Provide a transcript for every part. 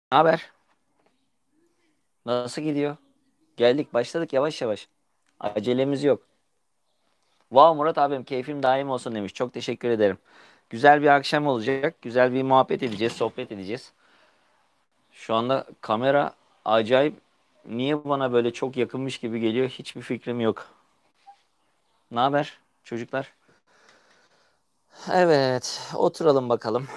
Ne haber? Nasıl gidiyor? Geldik, başladık yavaş yavaş. Acelemiz yok. Vav Murat abim keyfim daim olsun demiş. Çok teşekkür ederim. Güzel bir akşam olacak. Güzel bir muhabbet edeceğiz, sohbet edeceğiz. Şu anda kamera acayip niye bana böyle çok yakınmış gibi geliyor? Hiçbir fikrim yok. Ne haber çocuklar? Evet, oturalım bakalım.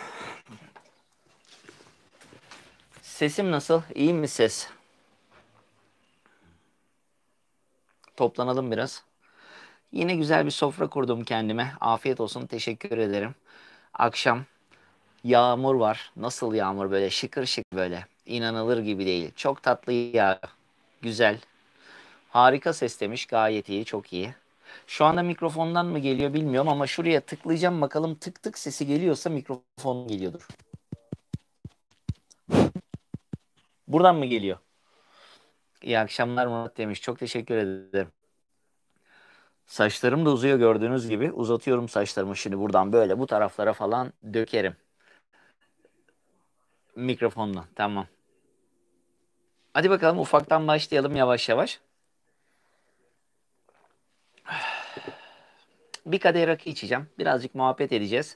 Sesim nasıl? İyi mi ses? Toplanalım biraz. Yine güzel bir sofra kurdum kendime. Afiyet olsun, teşekkür ederim. Akşam yağmur var. Nasıl yağmur böyle şıkır şık böyle. İnanılır gibi değil. Çok tatlı ya. Güzel. Harika ses demiş. Gayet iyi. Çok iyi. Şu anda mikrofondan mı geliyor bilmiyorum ama şuraya tıklayacağım bakalım tık tık sesi geliyorsa mikrofon geliyordur. Buradan mı geliyor? İyi akşamlar Murat demiş. Çok teşekkür ederim. Saçlarım da uzuyor gördüğünüz gibi. Uzatıyorum saçlarımı şimdi buradan böyle bu taraflara falan dökerim. Mikrofonla. Tamam. Hadi bakalım ufaktan başlayalım yavaş yavaş. Bir kadeh rakı içeceğim. Birazcık muhabbet edeceğiz.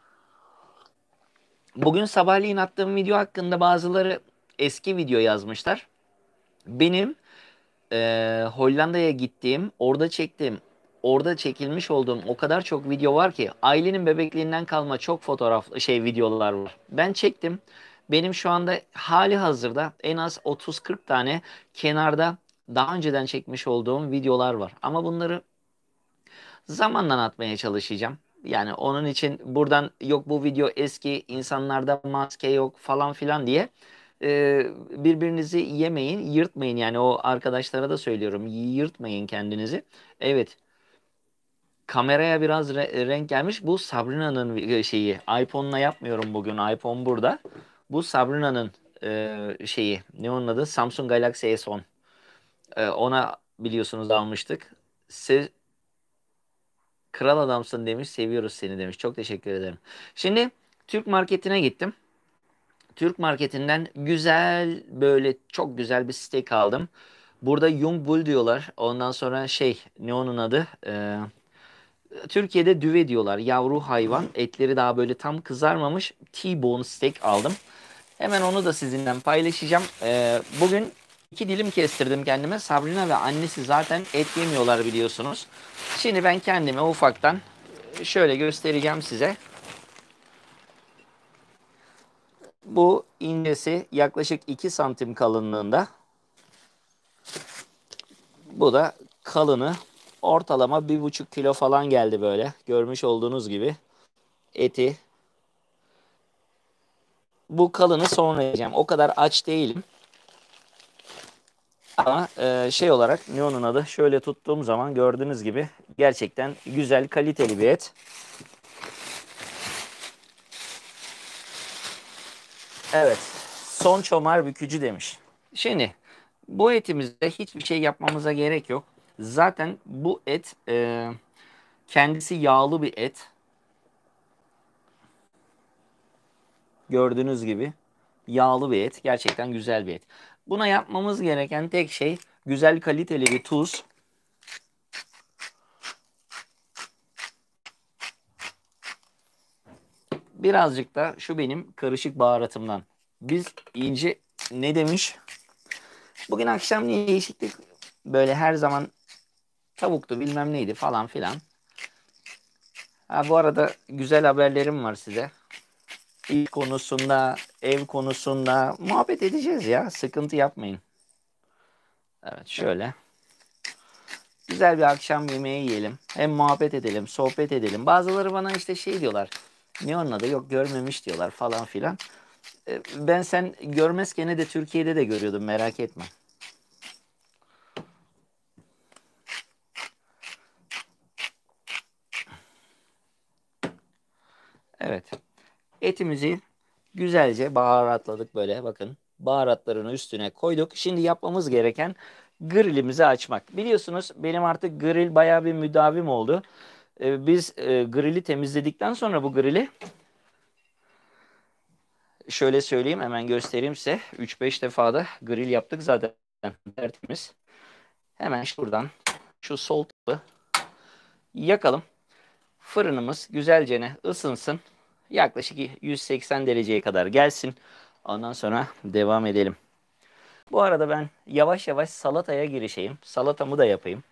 Bugün sabahleyin attığım video hakkında bazıları eski video yazmışlar. Benim Hollanda'ya gittiğim, orada çektiğim, orada çekilmiş olduğum o kadar çok video var ki ailenin bebekliğinden kalma çok fotoğraf videolar var. Ben çektim. Benim şu anda hali hazırda en az 30-40 tane kenarda daha önceden çekmiş olduğum videolar var. Ama bunları zamanla atmaya çalışacağım. Yani onun için buradan yok bu video eski, insanlarda maske yok falan filan diye birbirinizi yemeyin, yırtmayın. Yani o arkadaşlara da söylüyorum, yırtmayın kendinizi. Evet, kameraya biraz renk gelmiş. Bu Sabrina'nın iPhone'la yapmıyorum bugün. iPhone burada. Bu Sabrina'nın ne onun adı? Samsung Galaxy S10. Ona biliyorsunuz almıştık. Kral adamsın demiş. Seviyoruz seni demiş. Çok teşekkür ederim. Şimdi Türk marketine gittim. Türk marketinden güzel böyle çok güzel bir steak aldım. Burada Yung Bull diyorlar. Ondan sonra ne onun adı? Türkiye'de düve diyorlar. Yavru hayvan. Etleri daha böyle tam kızarmamış. T-bone steak aldım. Hemen onu da sizinle paylaşacağım. Bugün 2 dilim kestirdim kendime. Sabrina ve annesi zaten et yemiyorlar biliyorsunuz. Şimdi ben kendime ufaktan şöyle göstereceğim size. Bu incesi yaklaşık 2 santim kalınlığında. Bu da kalını ortalama 1,5 kilo falan geldi böyle. Görmüş olduğunuz gibi eti. Bu kalını sonra yiyeceğim. O kadar aç değilim. Ama olarak ne onun adı? Şöyle tuttuğum zaman gördüğünüz gibi gerçekten güzel kaliteli bir et. Evet. Son çomar bükücü demiş. Şimdi bu etimizde hiçbir şey yapmamıza gerek yok. Zaten bu et kendisi yağlı bir et. Gördüğünüz gibi yağlı bir et. Gerçekten güzel bir et. Buna yapmamız gereken tek şey güzel kaliteli bir tuz. Birazcık da şu benim karışık baharatımdan. Biz ince ne demiş? Bugün akşam niye değişiklik böyle her zaman tavuktu bilmem neydi falan filan. Ha, bu arada güzel haberlerim var size. İş konusunda, ev konusunda muhabbet edeceğiz ya. Sıkıntı yapmayın. Evet şöyle. Güzel bir akşam yemeği yiyelim. Hem muhabbet edelim, sohbet edelim. Bazıları bana işte diyorlar. Ne onun adı? Yok görmemiş diyorlar falan filan. Ben sen görmezken de Türkiye'de de görüyordum merak etme. Evet. Etimizi güzelce baharatladık böyle bakın. Baharatlarını üstüne koyduk. Şimdi yapmamız gereken grillimizi açmak. Biliyorsunuz benim artık grill bayağı bir müdavim oldu. Biz grilli temizledikten sonra bu grilli Şöyle söyleyeyim, hemen göstereyim size. 3-5 defa da grill yaptık zaten. Tertemiz. Hemen şuradan şu sol tarafı yakalım. Fırınımız güzelce ısınsın. Yaklaşık 180 dereceye kadar gelsin. Ondan sonra devam edelim. Bu arada ben yavaş yavaş salataya girişeyim. Salatamı da yapayım.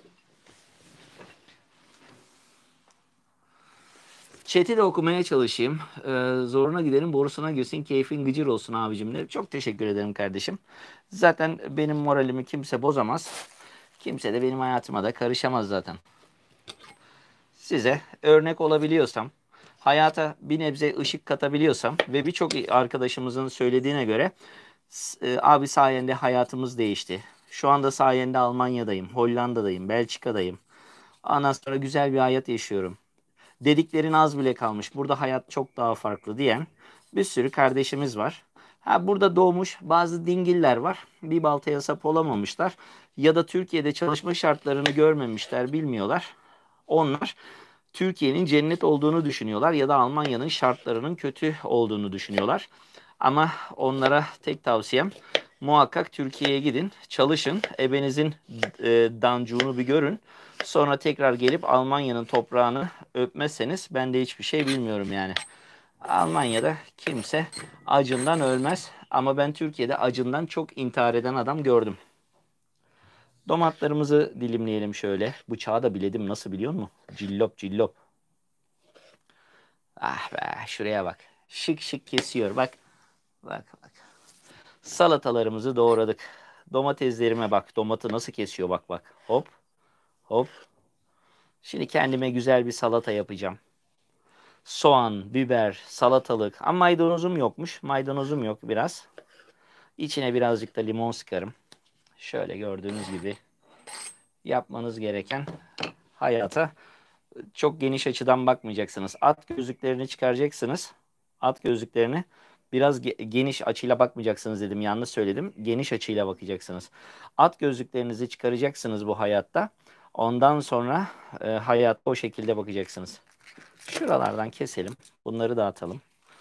Chat'i de okumaya çalışayım. Zoruna gidelim, borusuna girsin, keyfin gıcır olsun abicim de. Çok teşekkür ederim kardeşim. Zaten benim moralimi kimse bozamaz. Kimse de benim hayatıma da karışamaz zaten. Size örnek olabiliyorsam, hayata bir nebze ışık katabiliyorsam ve birçok arkadaşımızın söylediğine göre abi sayende hayatımız değişti. Şu anda sayende Almanya'dayım, Hollanda'dayım, Belçika'dayım. Ondan sonra güzel bir hayat yaşıyorum. Dediklerin az bile kalmış. Burada hayat çok daha farklı diyen bir sürü kardeşimiz var. Ha, burada doğmuş bazı dingiller var. Bir baltaya sap olamamışlar. Ya da Türkiye'de çalışma şartlarını görmemişler, bilmiyorlar. Onlar Türkiye'nin cennet olduğunu düşünüyorlar ya da Almanya'nın şartlarının kötü olduğunu düşünüyorlar. Ama onlara tek tavsiyem, muhakkak Türkiye'ye gidin, çalışın, ebenizin dancuğunu bir görün. Sonra tekrar gelip Almanya'nın toprağını öpmezseniz ben de hiçbir şey bilmiyorum yani. Almanya'da kimse acından ölmez ama ben Türkiye'de acından çok intihar eden adam gördüm. Domatlarımızı dilimleyelim şöyle. Bıçağı da biledim, nasıl biliyor musun? Cillop cillop. Ah be, şuraya bak. Şık şık kesiyor. Bak. Bak bak. Salatalarımızı doğradık. Domateslerime bak. Domatı nasıl kesiyor, bak bak. Hop hop. Şimdi kendime güzel bir salata yapacağım. Soğan, biber, salatalık. Ama maydanozum yokmuş. Maydanozum yok biraz. İçine birazcık da limon sıkarım. Şöyle gördüğünüz gibi yapmanız gereken, hayata çok geniş açıdan bakmayacaksınız. At gözlüklerini çıkaracaksınız. At gözlüklerini biraz geniş açıyla bakmayacaksınız dedim. Yanlış söyledim. Geniş açıyla bakacaksınız. At gözlüklerinizi çıkaracaksınız bu hayatta. Ondan sonra hayatta o şekilde bakacaksınız. Şuralardan keselim. Bunları dağıtalım.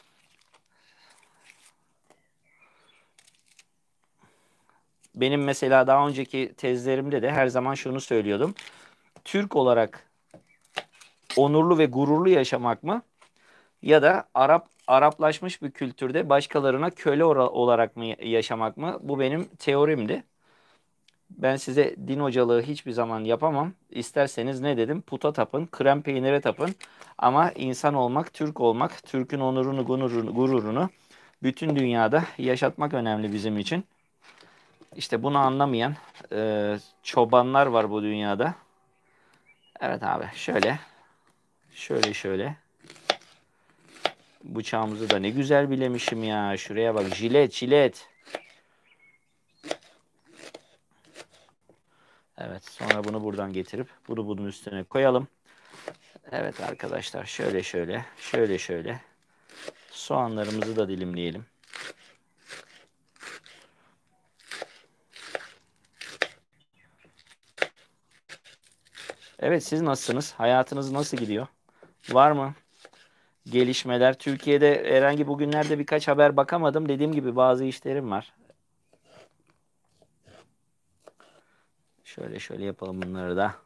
Benim mesela daha önceki tezlerimde de her zaman şunu söylüyordum. Türk olarak onurlu ve gururlu yaşamak mı? Ya da Araplaşmış bir kültürde başkalarına köle olarak mı yaşamak mı? Bu benim teorimdi. Ben size din hocalığı hiçbir zaman yapamam. İsterseniz ne dedim? Puta tapın, krem peynire tapın. Ama insan olmak, Türk olmak, Türk'ün onurunu, gururunu bütün dünyada yaşatmak önemli bizim için. İşte bunu anlamayan çobanlar var bu dünyada. Evet abi, şöyle. Bıçağımızı da ne güzel bilemişim ya. Şuraya bak, jilet. Evet, sonra bunu buradan getirip bunu bunun üstüne koyalım. Evet arkadaşlar, şöyle. Soğanlarımızı da dilimleyelim. Evet, siz nasılsınız? Hayatınız nasıl gidiyor? Var mı gelişmeler? Türkiye'de herhangi, bugünlerde birkaç haber bakamadım. Dediğim gibi bazı işlerim var. Şöyle yapalım bunları da.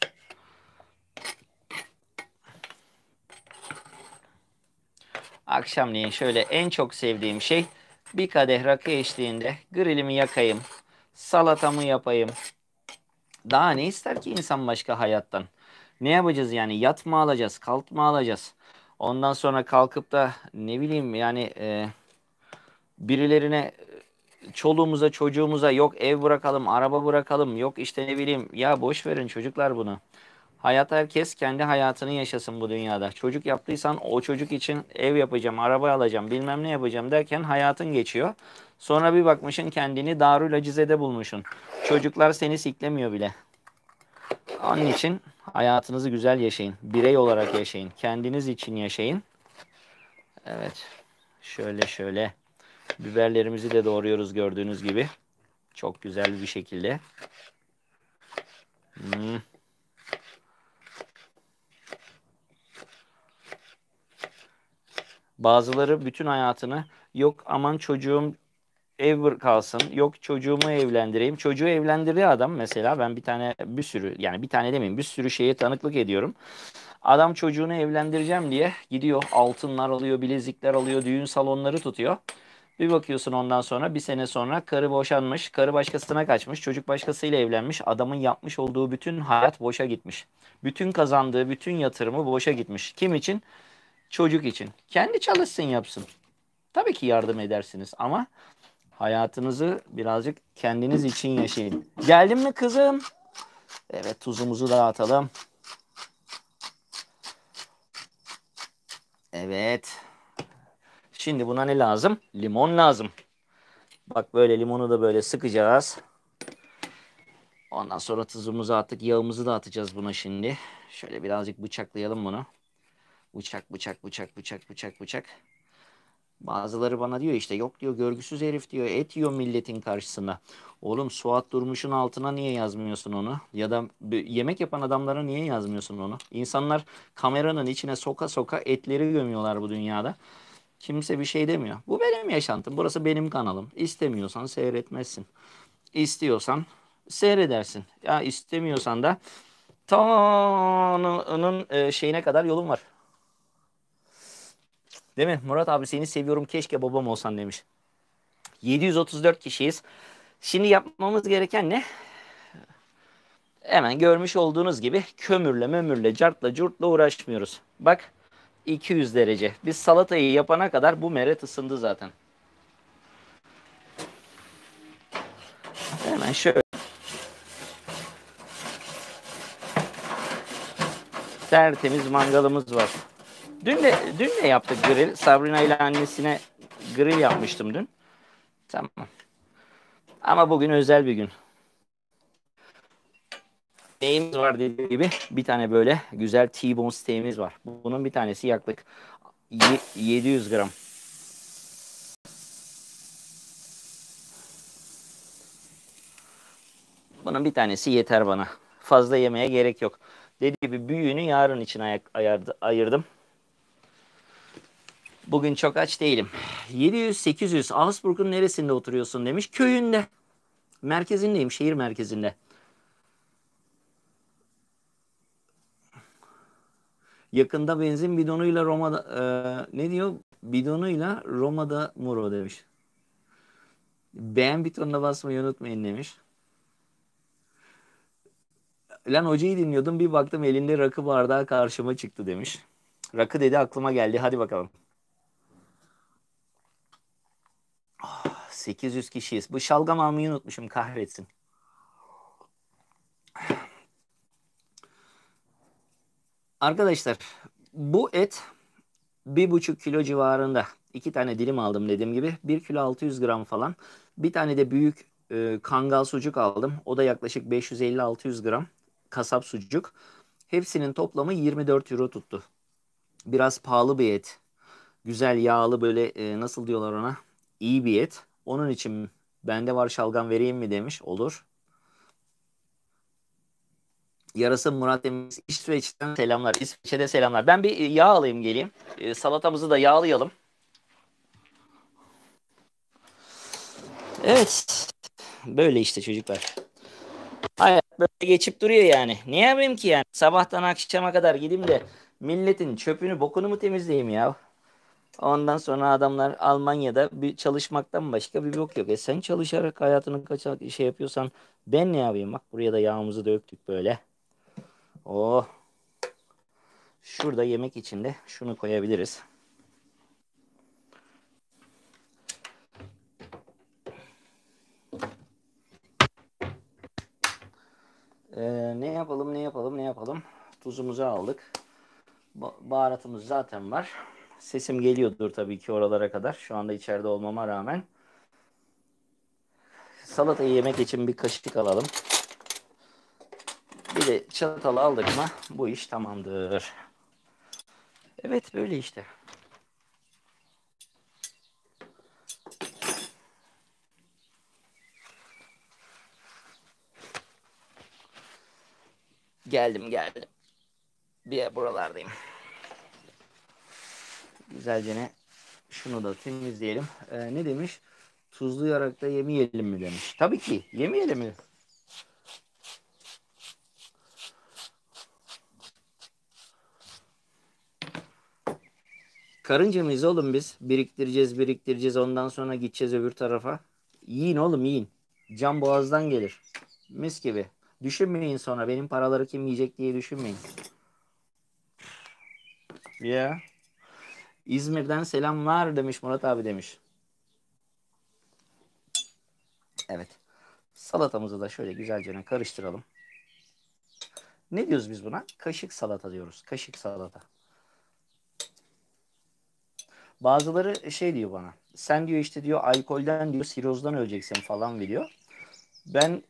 Akşamleyin şöyle en çok sevdiğim şey, bir kadeh rakı eşliğinde grillimi yakayım, salatamı yapayım. Daha ne ister ki insan başka hayattan? Ne yapacağız yani? Yat mı alacağız? Kalk mı alacağız? Ondan sonra kalkıp da ne bileyim yani birilerine, çoluğumuza çocuğumuza yok ev bırakalım, araba bırakalım, yok işte ne bileyim, ya boş verin çocuklar bunu. Hayat, herkes kendi hayatını yaşasın bu dünyada. Çocuk yaptıysan o çocuk için ev yapacağım, araba alacağım, bilmem ne yapacağım derken hayatın geçiyor. Sonra bir bakmışsın kendini Darül Acize'de bulmuşsun. Çocuklar seni siklemiyor bile. Onun için hayatınızı güzel yaşayın. Birey olarak yaşayın. Kendiniz için yaşayın. Evet. Şöyle. Biberlerimizi de doğruyoruz gördüğünüz gibi. Çok güzel bir şekilde. Hmm. Bazıları bütün hayatını Yok aman çocuğum ever kalsın. Yok çocuğumu evlendireyim. Çocuğu evlendiriyor adam mesela. Ben bir tane bir sürü yani bir tane demeyeyim bir sürü şeye tanıklık ediyorum. Adam çocuğunu evlendireceğim diye gidiyor altınlar alıyor, bilezikler alıyor, düğün salonları tutuyor. Bir bakıyorsun ondan sonra bir sene sonra karı boşanmış, karı başkasına kaçmış, çocuk başkasıyla evlenmiş. Adamın yapmış olduğu bütün hayat boşa gitmiş. Bütün kazandığı bütün yatırımı boşa gitmiş. Kim için? Çocuk için. Kendi çalışsın yapsın. Tabii ki yardım edersiniz ama hayatınızı birazcık kendiniz için yaşayın. Geldin mi kızım? Evet tuzumuzu da atalım. Evet. Şimdi buna ne lazım? Limon lazım. Bak böyle limonu da böyle sıkacağız. Ondan sonra tuzumuzu attık. Yağımızı da atacağız buna şimdi. Şöyle birazcık bıçaklayalım bunu. Bıçak, bıçak, bıçak, bıçak, bıçak, bıçak. Bazıları bana diyor işte yok diyor görgüsüz herif diyor et yiyor milletin karşısında. Oğlum Suat Durmuş'un altına niye yazmıyorsun onu? Ya da yemek yapan adamlara niye yazmıyorsun onu? İnsanlar kameranın içine soka soka etleri gömüyorlar bu dünyada. Kimse bir şey demiyor. Bu benim yaşantım. Burası benim kanalım. İstemiyorsan seyretmezsin. İstiyorsan seyredersin. Ya istemiyorsan da Tanrı'nın şeyine kadar yolun var. Değil mi? Murat abi seni seviyorum keşke babam olsan demiş. 734 kişiyiz. Şimdi yapmamız gereken ne? Hemen görmüş olduğunuz gibi kömürle mömürle cartla curtla uğraşmıyoruz. Bak 200 derece. Biz salatayı yapana kadar bu meret ısındı zaten. Hemen şöyle tertemiz mangalımız var. Dün de yaptık grill. Sabrina ile annesine grill yapmıştım dün. Tamam. Ama bugün özel bir gün. Steak'imiz var dediğim gibi. Bir tane böyle güzel T-bone steak'imiz var. Bunun bir tanesi yaklaşık 700 gram. Bunun bir tanesi yeter bana. Fazla yemeye gerek yok. Dediğim gibi büyüğünü yarın için ayırdım. Bugün çok aç değilim. 700-800 Augsburg'un neresinde oturuyorsun demiş. Köyünde. Merkezindeyim. Şehir merkezinde. Yakında benzin bidonuyla Roma'da ne diyor? Bidonuyla Roma'da Muro demiş. Beğen butonuna basmayı unutmayın demiş. Lan hocayı dinliyordum bir baktım elinde rakı bardağı karşıma çıktı demiş. Rakı dedi aklıma geldi hadi bakalım. 800 kişiyiz. Bu şalgam almayı unutmuşum kahretsin. Arkadaşlar bu et 1,5 kilo civarında. 2 tane dilim aldım dediğim gibi. 1 kilo 600 gram falan. Bir tane de büyük kangal sucuk aldım. O da yaklaşık 550-600 gram. Kasap sucuk. Hepsinin toplamı 24 euro tuttu. Biraz pahalı bir et. Güzel yağlı böyle nasıl diyorlar ona? İyi bir et. Onun için bende var şalgam vereyim mi demiş. Olur. Yarası Murat demiş. İsveç'ten selamlar. İsveç'e de selamlar. Ben bir yağ alayım geleyim. Salatamızı da yağlayalım. Evet. Böyle işte çocuklar. Hayat böyle geçip duruyor yani. Ne yapayım ki yani? Sabahtan akşama kadar gideyim de milletin çöpünü bokunu mu temizleyeyim ya? Ondan sonra adamlar Almanya'da bir çalışmaktan başka bir bok yok. Sen çalışarak hayatını kaçak şey yapıyorsan ben ne yapayım? Bak buraya da yağımızı döktük böyle. Oh. Şurada yemek içinde şunu koyabiliriz. Ne yapalım, ne yapalım, ne yapalım? Tuzumuzu aldık. Baharatımız zaten var. Sesim geliyordur tabii ki oralara kadar. Şu anda içeride olmama rağmen. Salatayı yemek için bir kaşık alalım. Bir de çatal aldık mı bu iş tamamdır. Evet böyle işte. Geldim. Bir buralardayım. Güzelce ne? Şunu da temizleyelim. Ne demiş? Tuzlayarak da yemeyelim mi demiş. Tabii ki yemeyelim mi? Karınca mıyız oğlum biz? Biriktireceğiz, biriktireceğiz. Ondan sonra gideceğiz öbür tarafa. Yiyin oğlum, yiyin. Can boğazdan gelir. Mis gibi. Düşünmeyin sonra benim paraları kim yiyecek diye düşünmeyin. Ya. İzmir'den selamlar demiş Murat abi demiş. Evet. Salatamızı da şöyle güzelce karıştıralım. Ne diyoruz biz buna? Kaşık salata diyoruz. Kaşık salata. Bazıları şey diyor bana. Sen diyor işte diyor alkolden diyor sirozdan öleceksin falan diyor. Ben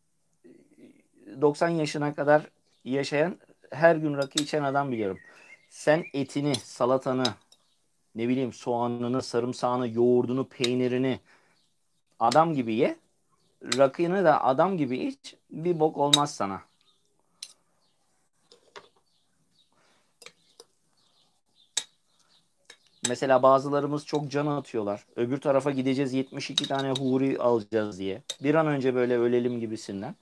90 yaşına kadar yaşayan her gün rakı içen adam biliyorum. Sen etini, salatanı, ne bileyim soğanını, sarımsağını, yoğurdunu, peynirini adam gibi ye. Rakını da adam gibi iç. Bir bok olmaz sana. Mesela bazılarımız çok can atıyorlar. Öbür tarafa gideceğiz 72 tane huri alacağız diye. Bir an önce böyle ölelim gibisinden.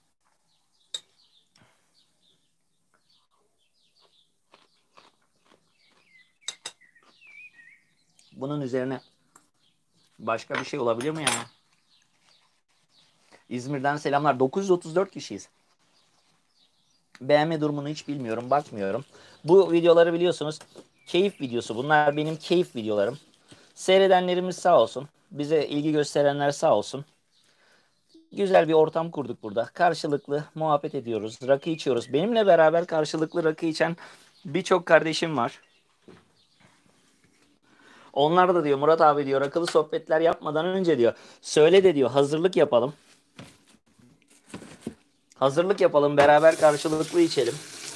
Bunun üzerine başka bir şey olabilir mi ya? İzmir'den selamlar. 934 kişiyiz. Beğenme durumunu hiç bilmiyorum, bakmıyorum. Bu videoları biliyorsunuz keyif videosu. Bunlar benim keyif videolarım. Seyredenlerimiz sağ olsun. Bize ilgi gösterenler sağ olsun. Güzel bir ortam kurduk burada. Karşılıklı muhabbet ediyoruz. Rakı içiyoruz. Benimle beraber karşılıklı rakı içen birçok kardeşim var. Onlar da diyor Murat abi diyor akıllı sohbetler yapmadan önce diyor söyle de diyor hazırlık yapalım. Hazırlık yapalım beraber karşılıklı içelim.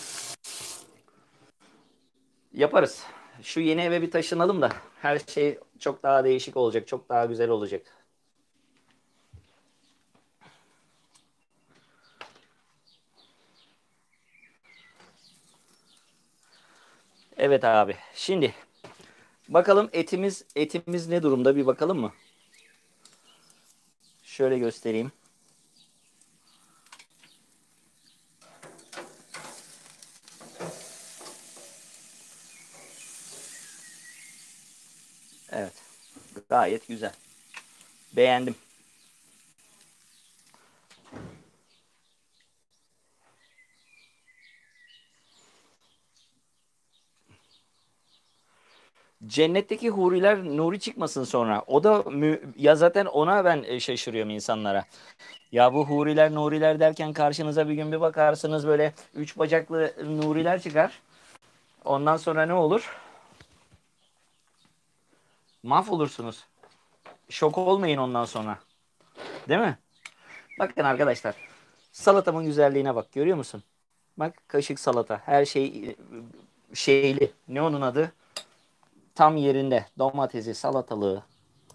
Yaparız. Şu yeni eve bir taşınalım da her şey çok daha değişik olacak. Çok daha güzel olacak. Evet abi. Şimdi bakalım etimiz ne durumda bir bakalım mı? Şöyle göstereyim. Evet. Gayet güzel. Beğendim. Cennetteki huriler nuri çıkmasın sonra. O da ya zaten ona ben şaşırıyorum insanlara. Ya bu huriler nuriler derken karşınıza bir gün bir bakarsınız böyle üç bacaklı nuriler çıkar. Ondan sonra ne olur? Mahvolursunuz. Şok olmayın ondan sonra. Değil mi? Bakın arkadaşlar. Salatamın güzelliğine bak. Görüyor musun? Bak kaşık salata. Her şey şeyli. Ne onun adı? Tam yerinde. Domatesi, salatalığı.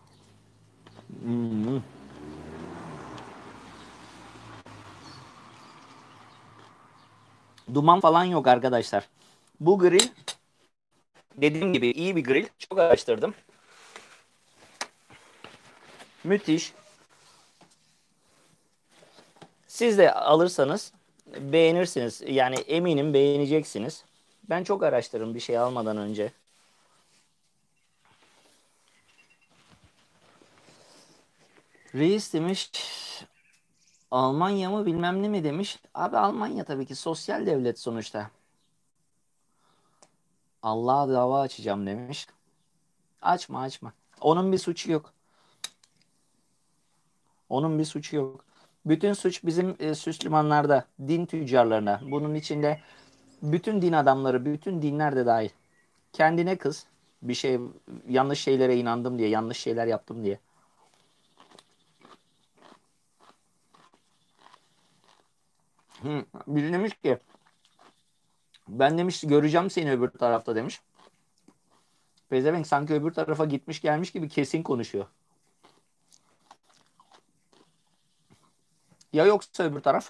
Hmm. Duman falan yok arkadaşlar. Bu grill dediğim gibi iyi bir grill. Çok araştırdım. Müthiş. Siz de alırsanız beğenirsiniz. Yani eminim beğeneceksiniz. Ben çok araştırırım bir şey almadan önce. Reis demiş Almanya mı bilmem ne mi demiş. Abi Almanya tabii ki sosyal devlet sonuçta. Allah'a dava açacağım demiş. Açma açma. Onun bir suçu yok. Onun bir suçu yok. Bütün suç bizim Süslümanlarda, din tüccarlarına. Bunun içinde bütün din adamları, bütün dinler de dahil. Kendine kız. Bir şey yanlış şeylere inandım diye, yanlış şeyler yaptım diye. Biri demiş ki ben demiş göreceğim seni öbür tarafta demiş. Pezevenk sanki öbür tarafa gitmiş gelmiş gibi kesin konuşuyor. Ya yoksa öbür taraf?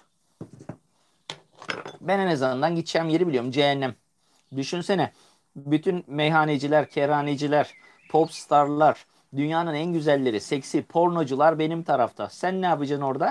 Ben en azından gideceğim yeri biliyorum. Cehennem. Düşünsene. Bütün meyhaneciler, kerhaneciler, popstarlar, dünyanın en güzelleri, seksi pornocular benim tarafta. Sen ne yapacaksın orada?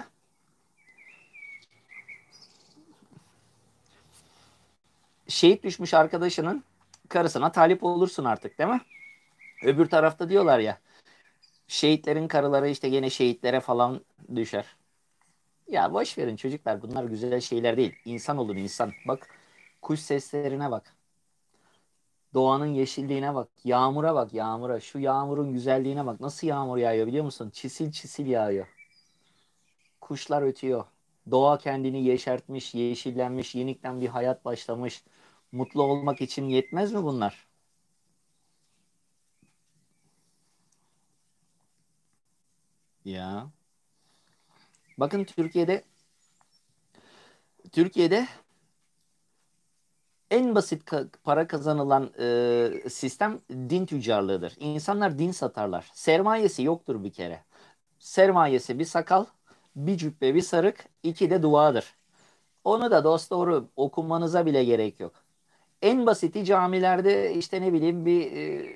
Şehit düşmüş arkadaşının karısına talip olursun artık, değil mi? Öbür tarafta diyorlar ya, şehitlerin karıları işte gene şehitlere falan düşer. Ya boş verin çocuklar, bunlar güzel şeyler değil. İnsan olun insan. Bak, kuş seslerine bak. Doğanın yeşilliğine bak. Yağmura bak, yağmura. Şu yağmurun güzelliğine bak. Nasıl yağmur yağıyor biliyor musun? Çisil çisil yağıyor. Kuşlar ötüyor. Doğa kendini yeşertmiş, yeşillenmiş, yenikten bir hayat başlamış. Mutlu olmak için yetmez mi bunlar? Ya. Bakın Türkiye'de en basit para kazanılan sistem din tüccarlığıdır. İnsanlar din satarlar. Sermayesi yoktur bir kere. Sermayesi bir sakal, bir cübbe, bir sarık, iki de duadır. Onu da dosdoğru okunmanıza bile gerek yok. En basiti camilerde işte ne bileyim bir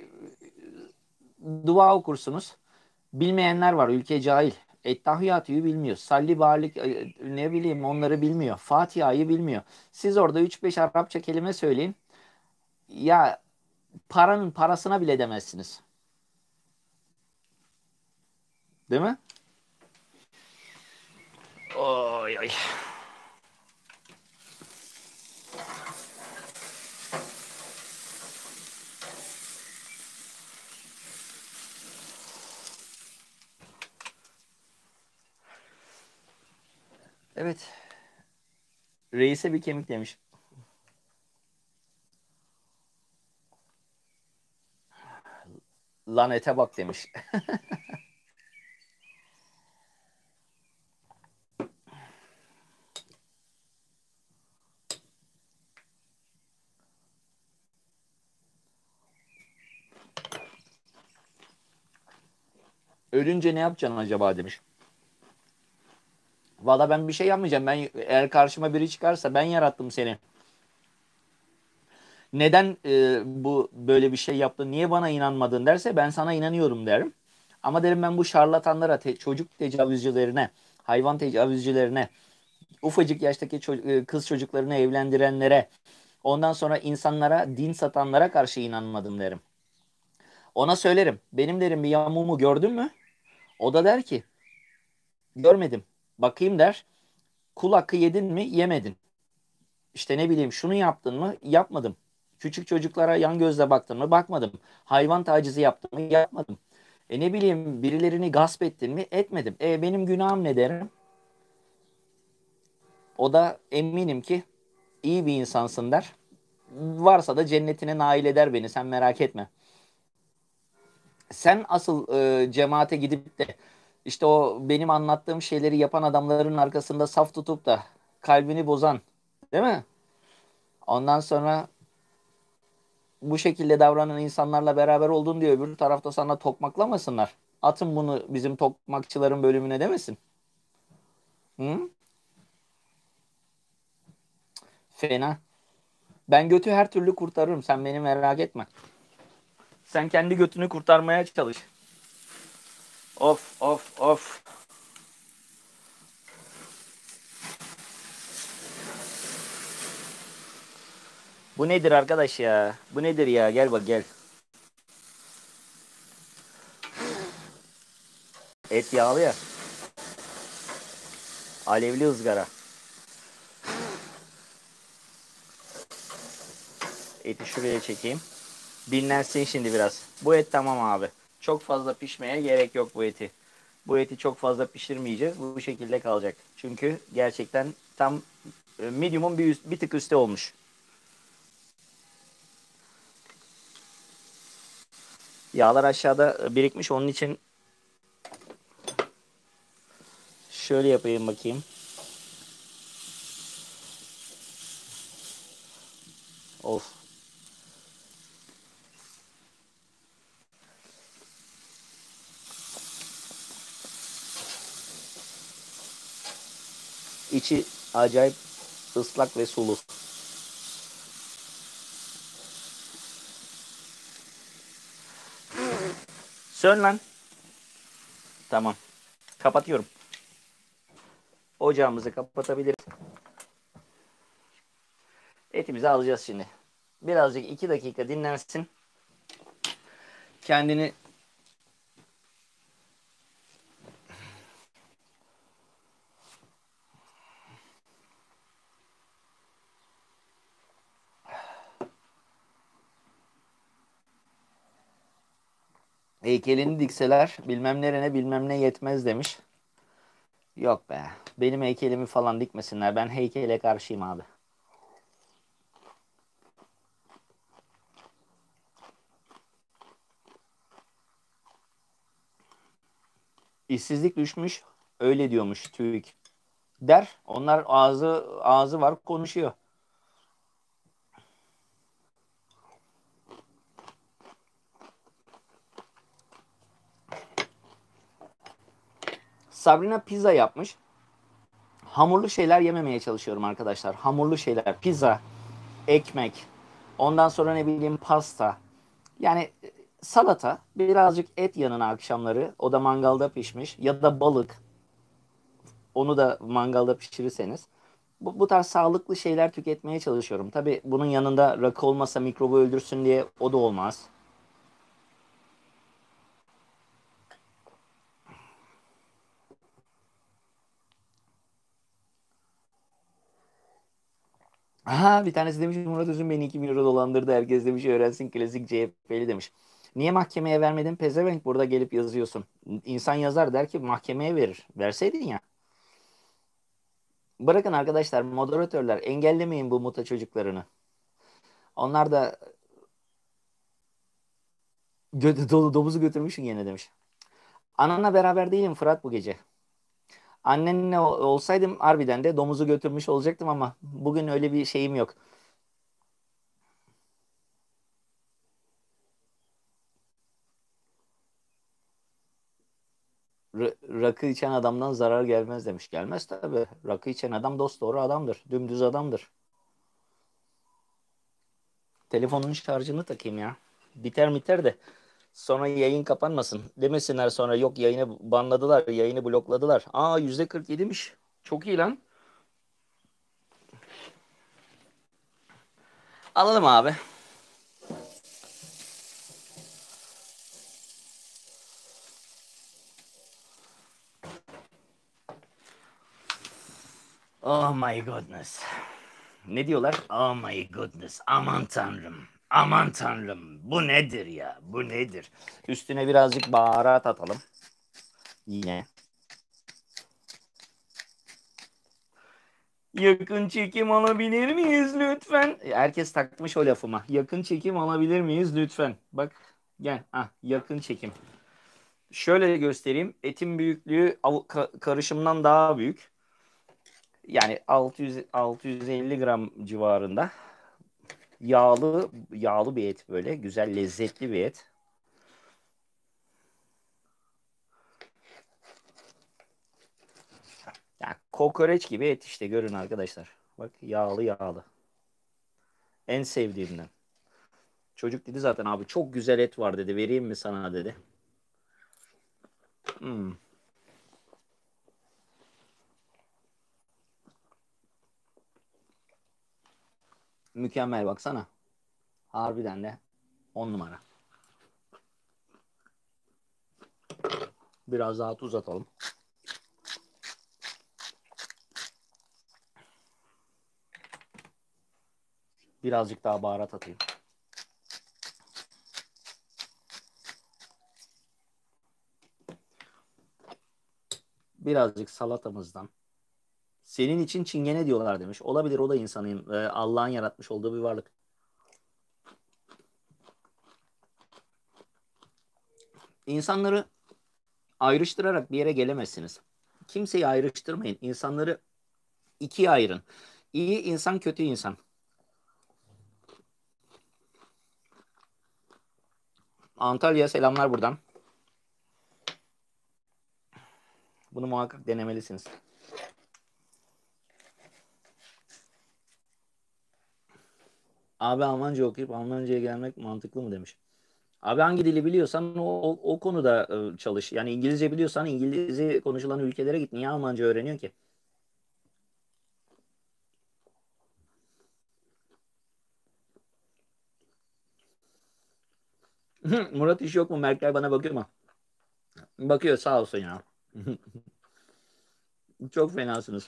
dua okursunuz. Bilmeyenler var, ülke cahil. Ettehiyyatü'yü bilmiyor. Salli balik ne bileyim onları bilmiyor. Fatiha'yı bilmiyor. Siz orada üç beş Arapça kelime söyleyin. Ya paranın parasına bile demezsiniz. Değil mi? Oy oy. Evet. Reise bir kemik demiş. Lan ete bak demiş. Ölünce ne yapacaksın acaba demiş. Valla ben bir şey yapmayacağım. Ben eğer karşıma biri çıkarsa ben yarattım seni. Neden bu böyle bir şey yaptın? Niye bana inanmadın derse ben sana inanıyorum derim. Ama derim ben bu şarlatanlara, çocuk tecavüzcülerine, hayvan tecavüzcülerine, ufacık yaştaki kız çocuklarını evlendirenlere, ondan sonra insanlara, din satanlara karşı inanmadım derim. Ona söylerim. Benim derim bir yamuğumu gördün mü? O da der ki görmedim. Bakayım der. Kul hakkı yedin mi? Yemedin. İşte ne bileyim şunu yaptın mı? Yapmadım. Küçük çocuklara yan gözle baktın mı? Bakmadım. Hayvan tacizi yaptın mı? Yapmadım. Ne bileyim birilerini gasp ettin mi? Etmedim. Benim günahım ne derim? O da eminim ki iyi bir insansın der. Varsa da cennetine nail eder beni, sen merak etme. Sen asıl cemaate gidip de işte o benim anlattığım şeyleri yapan adamların arkasında saf tutup da kalbini bozan, değil mi? Ondan sonra bu şekilde davranan insanlarla beraber oldun diye öbür tarafta sana tokmaklamasınlar. Atın bunu bizim tokmakçıların bölümüne demesin. Hı? Fena. Ben götü her türlü kurtarırım. Sen beni merak etme. Sen kendi götünü kurtarmaya çalış. Of of of. Bu nedir arkadaş ya? Bu nedir ya? Gel bak gel. Et yağlı ya. Alevli ızgara. Eti şuraya çekeyim. Dinlensin şimdi biraz. Bu et tamam abi. Çok fazla pişmeye gerek yok bu eti. Bu eti çok fazla pişirmeyeceğiz. Bu şekilde kalacak. Çünkü gerçekten tam medium'un bir tık üstte olmuş. Yağlar aşağıda birikmiş. Onun için şöyle yapayım bakayım. Of. İçi acayip ıslak ve sulu. Sön lan. Tamam. Kapatıyorum. Ocağımızı kapatabiliriz. Etimizi alacağız şimdi. Birazcık 2 dakika dinlensin. Kendini heykelini dikseler bilmem nerene bilmem ne yetmez demiş. Yok be. Benim heykelimi falan dikmesinler. Ben heykele karşıyım abi. İşsizlik düşmüş. Öyle diyormuş TÜİK. Der. Onlar ağzı var konuşuyor. Sabrina pizza yapmış. Hamurlu şeyler yememeye çalışıyorum arkadaşlar. Hamurlu şeyler. Pizza, ekmek. Ondan sonra ne bileyim pasta. Yani salata, birazcık et yanına akşamları. O da mangalda pişmiş. Ya da balık. Onu da mangalda pişirirseniz. Bu tarz sağlıklı şeyler tüketmeye çalışıyorum. Tabii bunun yanında rakı olmasa mikrobu öldürsün diye o da olmaz. Aha, bir tanesi demiş Murat Özün beni 2 bin euro dolandırdı. Herkes demiş öğrensin klasik CHP'li demiş. Niye mahkemeye vermedin pezevenk, burada gelip yazıyorsun. İnsan yazar der ki mahkemeye verir. Verseydin ya. Bırakın arkadaşlar moderatörler engellemeyin bu muta çocuklarını. Onlar da domuzu götürmüşsün yine demiş. Ananla beraber değilim Fırat bu gece. Annenle olsaydım harbiden de domuzu götürmüş olacaktım ama bugün öyle bir şeyim yok. Rakı içen adamdan zarar gelmez demiş. Gelmez tabii. Rakı içen adam dosdoğru adamdır. Dümdüz adamdır. Telefonun şarjını takayım ya. Biter de sonra yayın kapanmasın. Demesinler sonra yok yayını banladılar, yayını blokladılar. Aa %47'miş. Çok iyi lan. Alalım abi. Oh my goodness. Ne diyorlar? Oh my goodness. Aman tanrım. Aman tanrım. Bu nedir ya? Bu nedir? Üstüne birazcık baharat atalım. Yine. Yakın çekim alabilir miyiz lütfen? Herkes takmış o lafıma. Yakın çekim alabilir miyiz lütfen? Bak gel. Ah, yakın çekim. Şöyle göstereyim. Etin büyüklüğü karışımdan daha büyük. Yani 650 gram civarında. Yağlı bir et böyle. Güzel, lezzetli bir et. Yani kokoreç gibi et işte, görün arkadaşlar. Bak yağlı yağlı. En sevdiğimden. Çocuk dedi zaten abi çok güzel et var dedi. Vereyim mi sana dedi. Hmm, mükemmel baksana. Harbiden de 10 numara. Biraz daha tuz atalım. Birazcık daha baharat atayım. Birazcık salatamızdan. Senin için çingene diyorlar demiş. Olabilir, o da insanın Allah'ın yaratmış olduğu bir varlık. İnsanları ayrıştırarak bir yere gelemezsiniz. Kimseyi ayrıştırmayın. İnsanları ikiye ayırın. İyi insan, kötü insan. Antalya selamlar buradan. Bunu muhakkak denemelisiniz. Abi Almanca okuyup Almanca'ya gelmek mantıklı mı demiş. Abi hangi dili biliyorsan o konuda çalış. Yani İngilizce biliyorsan İngilizce konuşulan ülkelere git. Niye Almanca öğreniyorsun ki? Murat iş yok mu? Merkel bana bakıyor mu? Bakıyor sağ olsun ya. Çok fenasınız.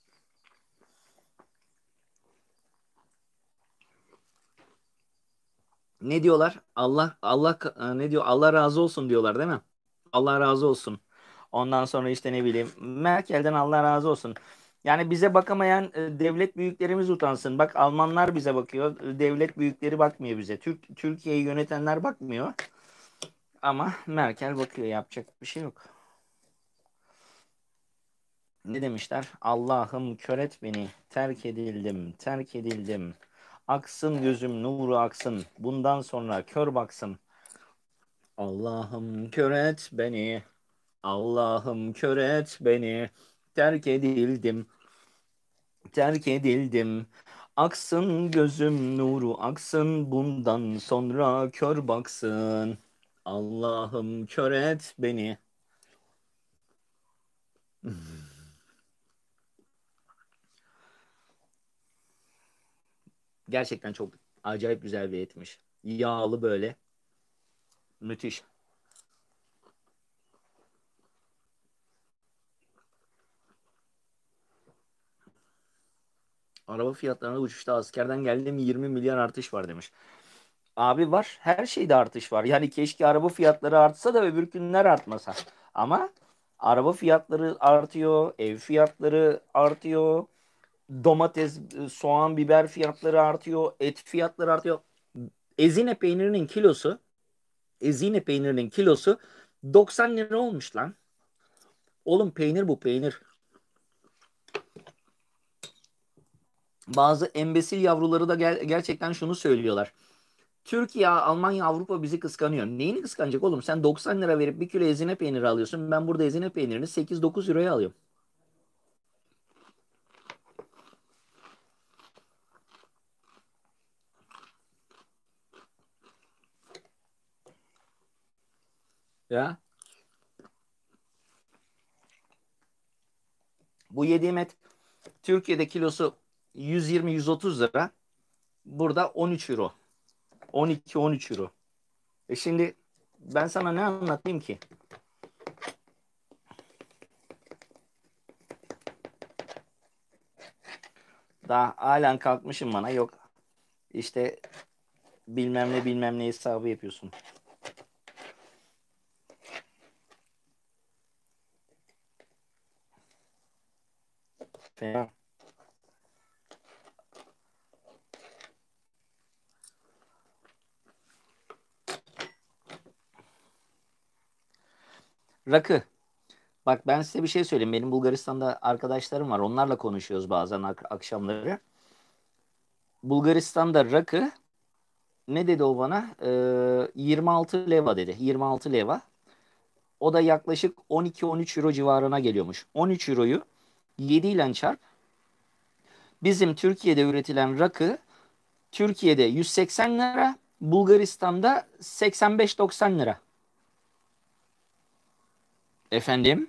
Ne diyorlar? Ne diyor? Allah razı olsun diyorlar değil mi? Allah razı olsun. Ondan sonra işte ne bileyim Merkel'den Allah razı olsun. Yani bize bakamayan devlet büyüklerimiz utansın. Bak Almanlar bize bakıyor. Devlet büyükleri bakmıyor bize. Türkiye'yi yönetenler bakmıyor. Ama Merkel bakıyor. Yapacak bir şey yok. Ne demişler? Allah'ım kör et beni. Terk edildim, terk edildim. Aksın gözüm nuru aksın. Bundan sonra kör baksın. Allah'ım kör et beni. Allah'ım kör et beni. Terk edildim, terk edildim. Aksın gözüm nuru aksın. Bundan sonra kör baksın. Allah'ım kör et beni. Gerçekten çok acayip güzel bir etmiş. Yağlı böyle. Müthiş. Araba fiyatlarına uçuşta askerden geldim 20 milyar artış var demiş. Abi var. Her şeyde artış var. Yani keşke araba fiyatları artsa da öbür günler artmasa. Ama araba fiyatları artıyor, ev fiyatları artıyor, domates, soğan, biber fiyatları artıyor, et fiyatları artıyor. Ezine peynirinin kilosu, Ezine peynirinin kilosu 90 lira olmuş lan. Oğlum peynir bu peynir. Bazı embesil yavruları da gerçekten şunu söylüyorlar. Türkiye, Almanya, Avrupa bizi kıskanıyor. Neyini kıskanacak oğlum? Sen 90 lira verip bir kilo ezine peyniri alıyorsun. Ben burada ezine peynirini 8-9 euroya alıyorum. Ya. Bu yediğim et Türkiye'de kilosu 120-130 lira. Burada 13 euro. 12-13 euro. Şimdi ben sana ne anlatayım ki? Daha halen kalkmışım bana. Yok işte bilmem ne bilmem ne hesabı yapıyorsun. Fena. Rakı. Bak ben size bir şey söyleyeyim. Benim Bulgaristan'da arkadaşlarım var. Onlarla konuşuyoruz bazen akşamları. Bulgaristan'da rakı ne dedi o bana? 26 leva dedi. 26 leva. O da yaklaşık 12-13 euro civarına geliyormuş. 13 euroyu 7 ile çarp. Bizim Türkiye'de üretilen rakı Türkiye'de 180 lira, Bulgaristan'da 85-90 lira. Efendim?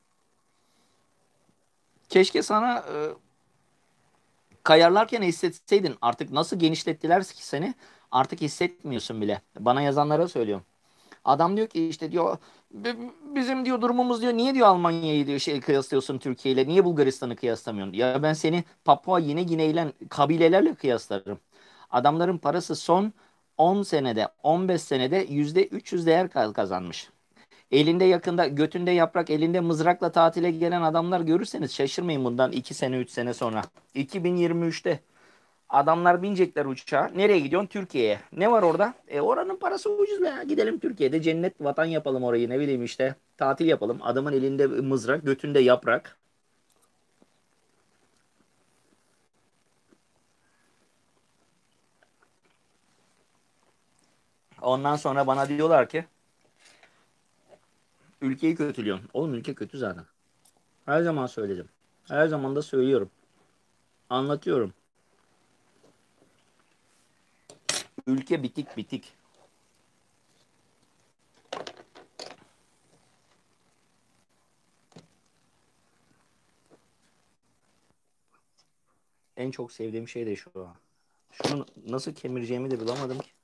Keşke sana kayarlarken hissetseydin. Artık nasıl genişlettiler ki seni? Artık hissetmiyorsun bile. Bana yazanlara söylüyorum. Adam diyor ki işte diyor bizim diyor durumumuz diyor niye diyor Almanya'yı diyor şey kıyaslıyorsun Türkiye ile niye Bulgaristan'ı kıyaslamıyorsun? Ya ben seni Papua Yeni Gine ile kabilelerle kıyaslarım. Adamların parası son 10 senede 15 senede %300 değer kazanmış. Elinde yakında götünde yaprak elinde mızrakla tatile gelen adamlar görürseniz şaşırmayın bundan 2 sene 3 sene sonra. 2023'te adamlar binecekler uçağa. Nereye gidiyorsun? Türkiye'ye. Ne var orada? Oranın parası ucuz be ya. Gidelim Türkiye'de cennet vatan yapalım orayı ne bileyim işte. Tatil yapalım. Adamın elinde mızrak, götünde yaprak. Ondan sonra bana diyorlar ki ülkeyi kötülüyorsun. Oğlum ülke kötü zaten. Her zaman söyledim. Her zaman da söylüyorum. Anlatıyorum. Ülke bitik bitik. En çok sevdiğim şey de şu. Şunu nasıl kemireceğimi de bulamadım ki.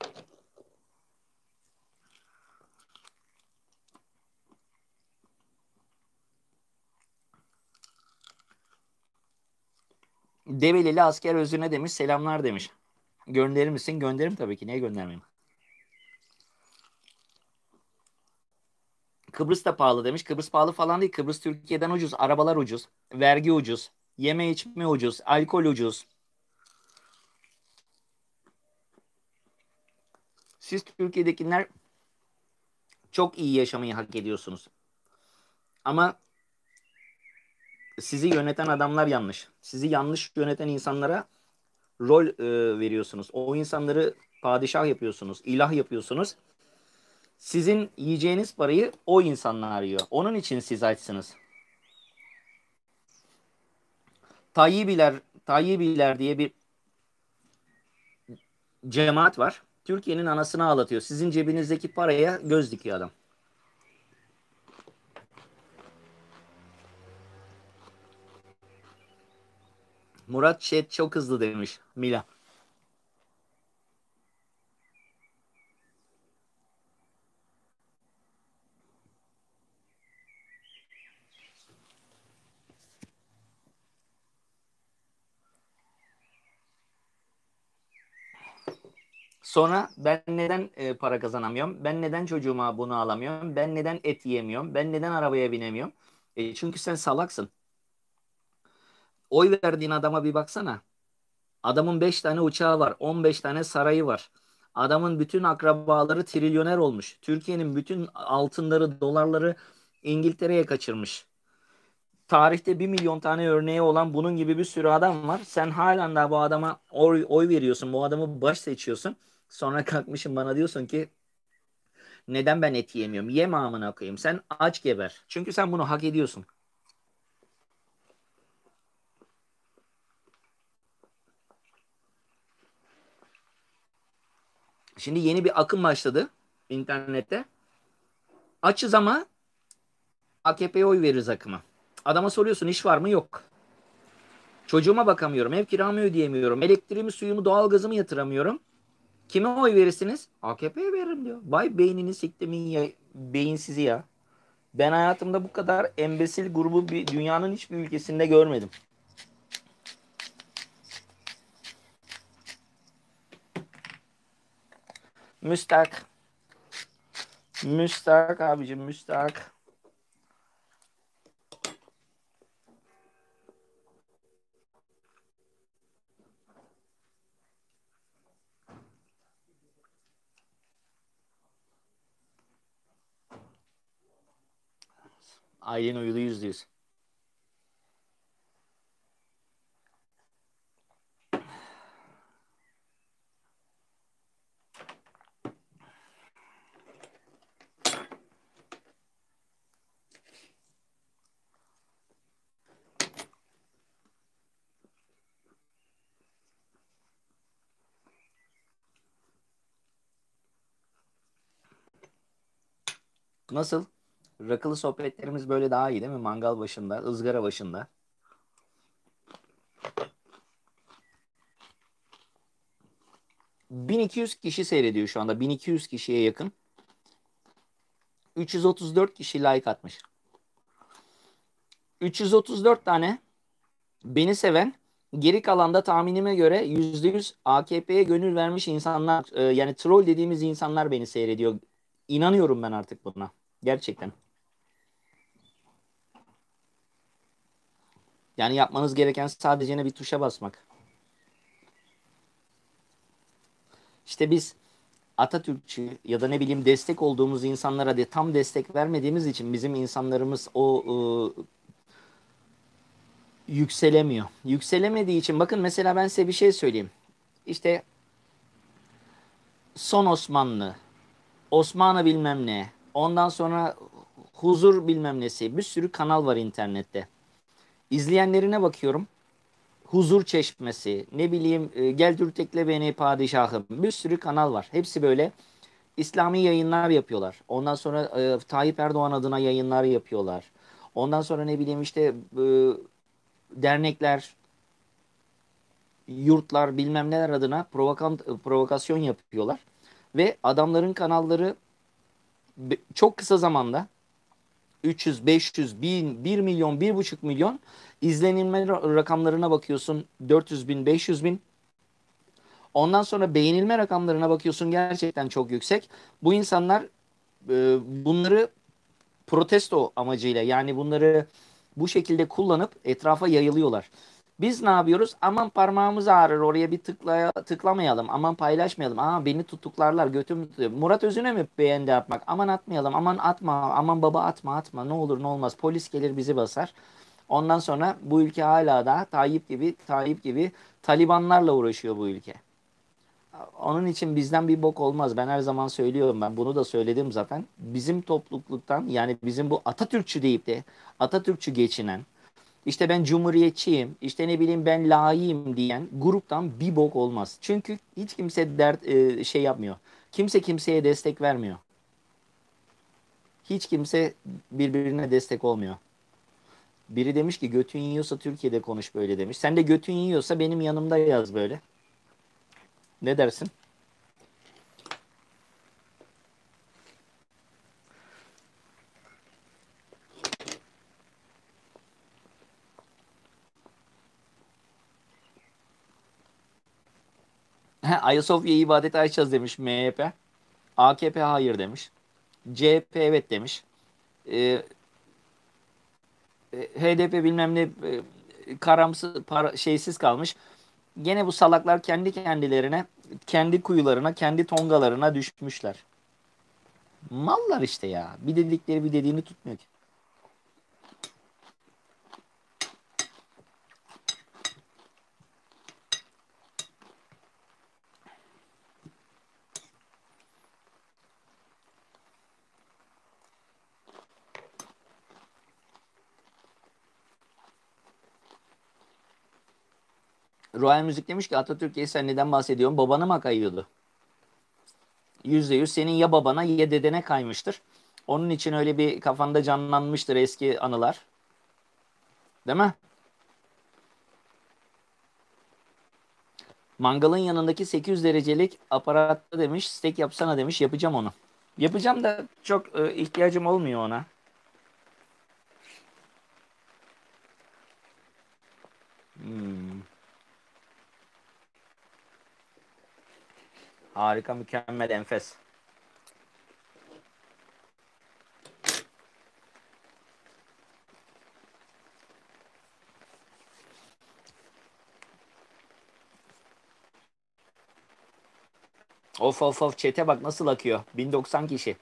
Develili asker özüne demiş, selamlar demiş. Gönderir misin? Gönderirim tabii ki. Niye göndermeyeyim? Kıbrıs da pahalı demiş. Kıbrıs pahalı falan değil. Kıbrıs Türkiye'den ucuz. Arabalar ucuz. Vergi ucuz. Yeme içme ucuz. Alkol ucuz. Siz Türkiye'dekiler çok iyi yaşamayı hak ediyorsunuz. Ama sizi yöneten adamlar yanlış. Sizi yanlış yöneten insanlara rol veriyorsunuz. O insanları padişah yapıyorsunuz. İlah yapıyorsunuz. Sizin yiyeceğiniz parayı o insanlar yiyor. Onun için siz açsınız. Tayyibiler, Tayyibiler diye bir cemaat var. Türkiye'nin anasını ağlatıyor. Sizin cebinizdeki paraya göz dikiyor adam. Murat Şet çok hızlı demiş Mila. Sonra ben neden para kazanamıyorum? Ben neden çocuğuma bunu alamıyorum? Ben neden et yiyemiyorum? Ben neden arabaya binemiyorum? Çünkü sen salaksın. Oy verdiğin adama bir baksana. Adamın 5 tane uçağı var, 15 tane sarayı var. Adamın bütün akrabaları trilyoner olmuş. Türkiye'nin bütün altınları, dolarları İngiltere'ye kaçırmış. Tarihte 1 milyon tane örneği olan bunun gibi bir sürü adam var. Sen halen daha bu adama oy veriyorsun. Bu adamı baş seçiyorsun. Sonra kalkmışsın bana diyorsun ki neden ben et yemiyorum? Yeme amına koyayım. Sen aç geber. Çünkü sen bunu hak ediyorsun. Şimdi yeni bir akım başladı internette. Açız ama AKP'ye oy veririz akımı. Adama soruyorsun iş var mı? Yok. Çocuğuma bakamıyorum. Ev kiramı ödeyemiyorum. Elektriğimi, suyumu, doğalgazımı yatıramıyorum. Kime oy verirsiniz? AKP'ye veririm diyor. Vay beynini siktimin ya, beyinsizi ya. Ben hayatımda bu kadar embesil grubu bir dünyanın hiçbir ülkesinde görmedim. Müstak. Müstak abicim müstak. Ailen uyudu %100. Nasıl? Rakılı sohbetlerimiz böyle daha iyi değil mi? Mangal başında, ızgara başında. 1200 kişi seyrediyor şu anda. 1200 kişiye yakın. 334 kişi like atmış. 334 tane beni seven, geri kalan da tahminime göre %100 AKP'ye gönül vermiş insanlar, yani troll dediğimiz insanlar beni seyrediyor. İnanıyorum ben artık buna. Gerçekten. Yani yapmanız gereken sadece bir tuşa basmak. İşte biz Atatürkçü ya da ne bileyim destek olduğumuz insanlara de tam destek vermediğimiz için bizim insanlarımız o yükselemiyor. Yükselemediği için bakın mesela ben size bir şey söyleyeyim. İşte Son Osmanlı, Osmanlı bilmem ne. Ondan sonra Huzur bilmem nesi. Bir sürü kanal var internette. İzleyenlerine bakıyorum. Huzur Çeşmesi, ne bileyim Gel Dürtekle Beni Padişahım. Bir sürü kanal var. Hepsi böyle İslami yayınlar yapıyorlar. Ondan sonra Tayyip Erdoğan adına yayınlar yapıyorlar. Ondan sonra ne bileyim işte dernekler, yurtlar bilmem neler adına provokasyon yapıyorlar. Ve adamların kanalları çok kısa zamanda 300, 500, 1000, 1 milyon, 1,5 milyon izlenilme rakamlarına bakıyorsun 400 bin, 500 bin. Ondan sonra beğenilme rakamlarına bakıyorsun gerçekten çok yüksek. Bu insanlar bunları protesto amacıyla yani bunları bu şekilde kullanıp etrafa yayılıyorlar. Biz ne yapıyoruz? Aman parmağımız ağrır oraya bir tıklamayalım. Aman paylaşmayalım. Aa beni tutuklarlar götüm tutuyor. Murat Özüne mi beğendi atmak? Aman atmayalım. Aman atma. Aman baba atma atma. Ne olur ne olmaz. Polis gelir bizi basar. Ondan sonra bu ülke hala da Tayyip gibi Talibanlarla uğraşıyor bu ülke. Onun için bizden bir bok olmaz. Ben her zaman söylüyorum ben. Bunu da söyledim zaten. Bizim topluluktan yani bizim bu Atatürkçü deyip de Atatürkçü geçinen işte ben cumhuriyetçiyim, işte ne bileyim ben layığım diyen gruptan bir bok olmaz. Çünkü hiç kimse şey yapmıyor. Kimse kimseye destek vermiyor. Hiç kimse birbirine destek olmuyor. Biri demiş ki götün yiyorsa Türkiye'de konuş böyle demiş. Sen de götün yiyorsa benim yanımda yaz böyle. Ne dersin? Ayasofya'yı ibadete açacağız demiş MHP. AKP hayır demiş. CHP evet demiş. Ee, HDP bilmem ne karamsız şeysiz kalmış. Gene bu salaklar kendi kendilerine, kendi kuyularına, kendi tongalarına düşmüşler. Mallar işte ya. Bir dedikleri bir dediğini tutmuyor ki. Royal Müzik demiş ki Atatürk sen neden bahsediyorsun? Babana mı kayıyordu? %100 senin ya babana ya dedene kaymıştır. Onun için öyle bir kafanda canlanmıştır eski anılar. Değil mi? Mangalın yanındaki 800 derecelik aparatta demiş steak yapsana demiş yapacağım onu. Yapacağım da çok ihtiyacım olmuyor ona. Hmm, harika mükemmel enfes. Of of of çete bak nasıl akıyor. 1090 kişi.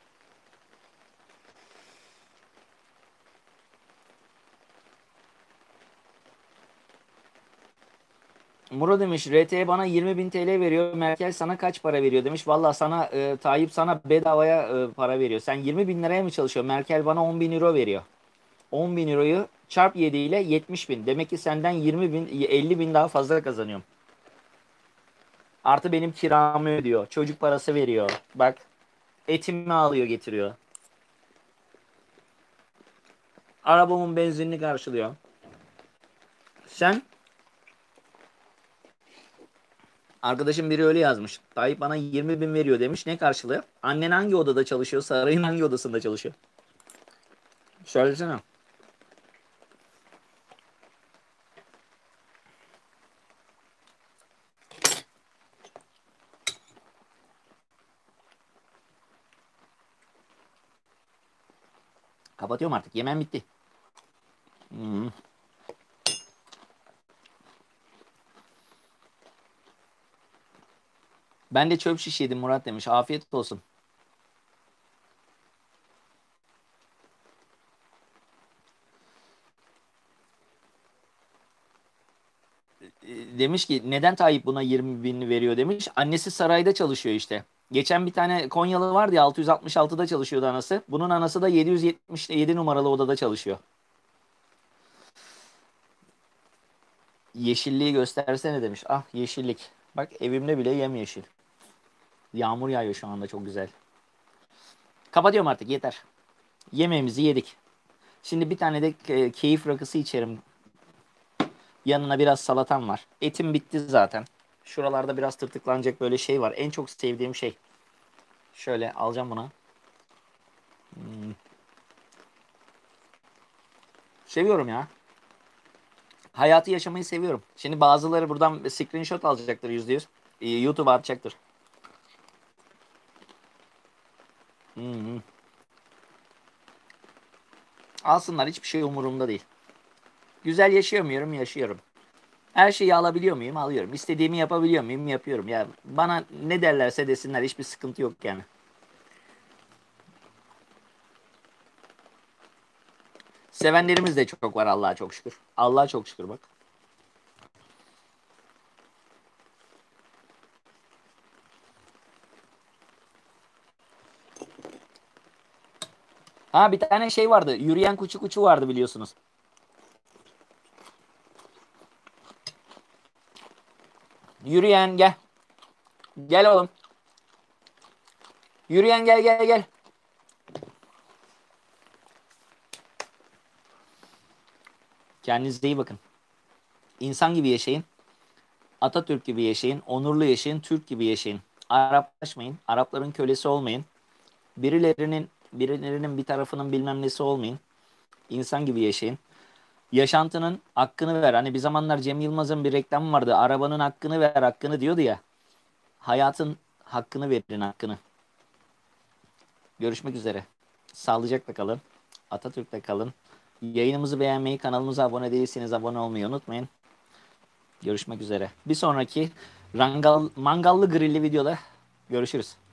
Muro demiş RT bana 20 bin TL veriyor. Merkel sana kaç para veriyor demiş. Valla sana Tayyip sana bedavaya para veriyor. Sen 20 bin liraya mı çalışıyorsun? Merkel bana 10 bin euro veriyor. 10 bin euroyu çarp 7 ile 70 bin. Demek ki senden 20 bin 50 bin daha fazla kazanıyorum. Artı benim kiramı ödüyor. Çocuk parası veriyor. Bak etimi alıyor getiriyor. Arabamın benzinini karşılıyor. Sen arkadaşım biri öyle yazmış. Tayyip bana 20 bin veriyor demiş. Ne karşılığı? Annen hangi odada çalışıyor? Sarayın hangi odasında çalışıyor? Söylesene. Kapatıyorum artık. Yemen bitti. Hmm. Ben de çöp şiş yedim Murat demiş. Afiyet olsun. Demiş ki neden Tayyip buna 20 bin veriyor demiş. Annesi sarayda çalışıyor işte. Geçen bir tane Konyalı vardı ya 666'da çalışıyordu anası. Bunun anası da 777 numaralı odada çalışıyor. Yeşilliği göstersene demiş. Ah yeşillik. Bak evimde bile yemyeşil. Yağmur yağıyor şu anda çok güzel. Kapatıyorum artık yeter. Yemeğimizi yedik. Şimdi bir tane de keyif rakısı içerim. Yanına biraz salatam var. Etim bitti zaten. Şuralarda biraz tırtıklanacak böyle şey var. En çok sevdiğim şey. Şöyle alacağım bunu. Seviyorum ya. Hayatı yaşamayı seviyorum. Şimdi bazıları buradan screenshot alacaktır %100. YouTube'a atacaktır. Hmm. Alsınlar, hiçbir şey umurumda değil. Güzel yaşıyor muyum? Yaşıyorum. Her şeyi alabiliyor muyum? Alıyorum. İstediğimi yapabiliyor muyum? Yapıyorum. Ya bana ne derlerse desinler, hiçbir sıkıntı yok yani. Sevenlerimiz de çok var, Allah'a çok şükür. Allah'a çok şükür bak. Ha, bir tane şey vardı. Yürüyen kuçu kuçu vardı, biliyorsunuz. Yürüyen gel. Gel oğlum. Yürüyen gel gel gel. Kendinize iyi bakın. İnsan gibi yaşayın. Atatürk gibi yaşayın. Onurlu yaşayın. Türk gibi yaşayın. Araplaşmayın. Arapların kölesi olmayın. Birilerinin bir tarafının bilmem nesi olmayın. İnsan gibi yaşayın. Yaşantının hakkını ver. Hani bir zamanlar Cem Yılmaz'ın bir reklamı vardı. Arabanın hakkını ver, hakkını diyordu ya. Hayatın hakkını verin, hakkını. Görüşmek üzere. Sağlıcakla kalın. Atatürk'te kalın. Yayınımızı beğenmeyi, kanalımıza abone değilseniz abone olmayı unutmayın. Görüşmek üzere. Bir sonraki mangallı grilli videoda görüşürüz.